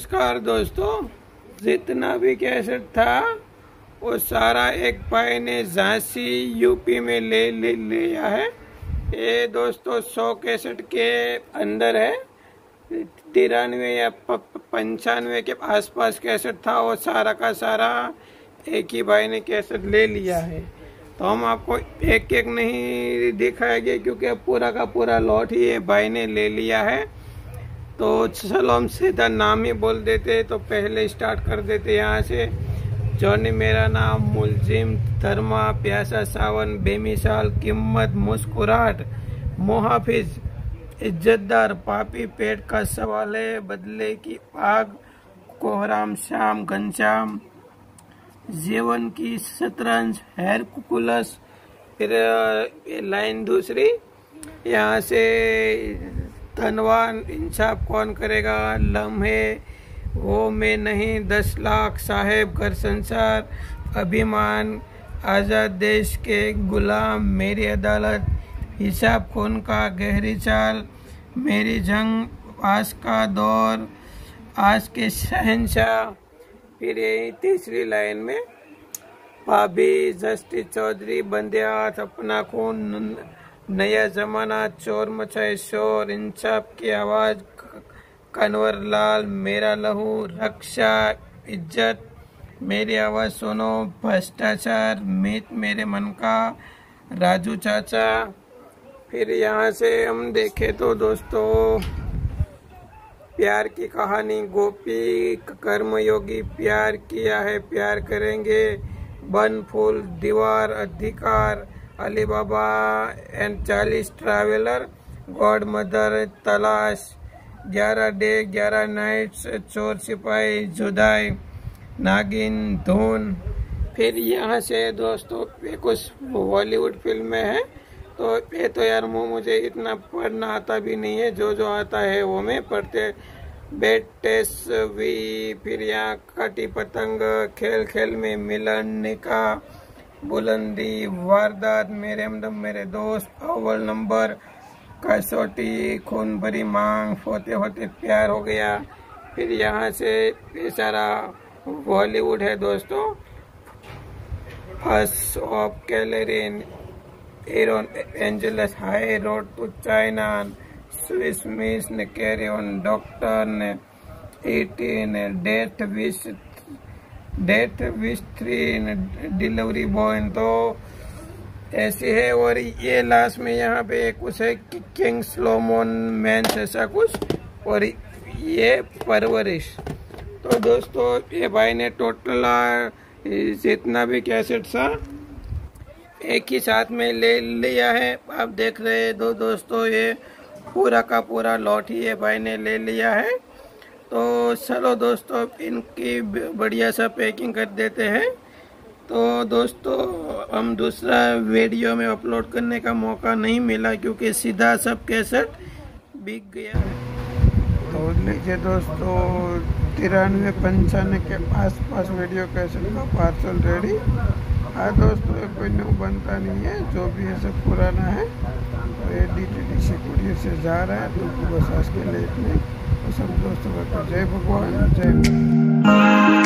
नमस्कार दोस्तों, जितना भी कैसेट था वो सारा एक भाई ने झांसी यूपी में ले लिया है। ये दोस्तों 100 कैसेट के अंदर है। 93 या 95 के आसपास कैसेट था, वो सारा का सारा एक ही भाई ने कैसेट ले लिया है। तो हम आपको एक एक नहीं दिखाएंगे क्योंकि पूरा का पूरा लॉट ही ये भाई ने ले लिया है। तो चलो हम सीधा नाम ही बोल देते, तो पहले स्टार्ट कर देते यहाँ से। जॉनी मेरा नाम, मुलजिम, धर्मा, प्यासा, सावन, बेमिसाल, कीमत, मुस्कुराहट, मुहाफिज, इज्जतदार, पापी, पेट का सवाल है, बदले की आग, कोहराम, शाम, घनश्याम, जीवन की शतरंज, हेरकुलस। फिर लाइन दूसरी यहाँ से, धनवान, इंसाफ कौन करेगा, लम्हे, वो मैं नहीं, 10 लाख, साहेब, घर संसार, अभिमान, आज़ाद देश के गुलाम, मेरी अदालत, हिसाब खून का, गहरी चाल, मेरी जंग, आज का दौर, आज के शहंशाह। फिर यही तीसरी लाइन में, भाभी, जस्टिस चौधरी, बंदिया, अपना खून, नया जमाना, चोर मचाए शोर, इंसाफ की आवाज, कन्वर लाल, मेरा लहू, रक्षा, इज्जत, मेरी आवाज सुनो, भ्रष्टाचार, मीत मेरे मन का, राजू चाचा। फिर यहाँ से हम देखें तो दोस्तों, प्यार की कहानी, गोपी, कर्मयोगी, प्यार किया है प्यार करेंगे, बन Phool, Deewar, Adhikar, Ali Baba and 40 traveller, God Mother, Talaash, 11 day 11 nights, चोर सिपाही, जुदाई, नागिन, धून। फिर यहाँ से दोस्तों ये कुछ बॉलीवुड फिल्में हैं। तो ये तो यार मुझे इतना पढ़ना आता भी नहीं है, जो आता है वो मैं पढ़ते। बेटेस वी, फिर यहाँ काटी पतंग, खेल खेल में मिलन, निकाह, बुलंदी, वारदात, मेरे हमदम मेरे दोस्त, अव्वल नंबर, कसौटी, खून भरी मांग, होते होते प्यार हो गया। फिर यहाँ से ये सारा बॉलीवुड है दोस्तों। फर्स्ट ऑफ कैलरीन, Aaron angels, high road to China, Swiss miss ने, कैरी ऑन, डॉक्टर ने, 18 डेथ विश 3, डिलीवरी बॉय। तो ऐसे है। और ये लास्ट में यहाँ पे कुछ है कि किंग स्लोमोन मैंस, ऐसा कुछ। और ये परवरिश। तो दोस्तों ये भाई ने टोटल जितना भी कैसेट था एक ही साथ में ले लिया है। आप देख रहे हैं दोस्तों, ये पूरा का पूरा लॉट ही ये भाई ने ले लिया है। तो चलो दोस्तों इनकी बढ़िया सा पैकिंग कर देते हैं। तो दोस्तों हम दूसरा वीडियो में अपलोड करने का मौका नहीं मिला क्योंकि सीधा सब कैसेट बिक गया है। तो लीजिए दोस्तों, 93-95 के आसपास वीडियो कैसेट का पार्सल रेडी। हाँ दोस्तों, ये कोई न्यू बनता नहीं है, जो भी है सब पुराना है। तो ये DTDC कुरियर से जा रहा है, तो बस आज के लिए इतने। तो सब दोस्तों का जय भगवान, जय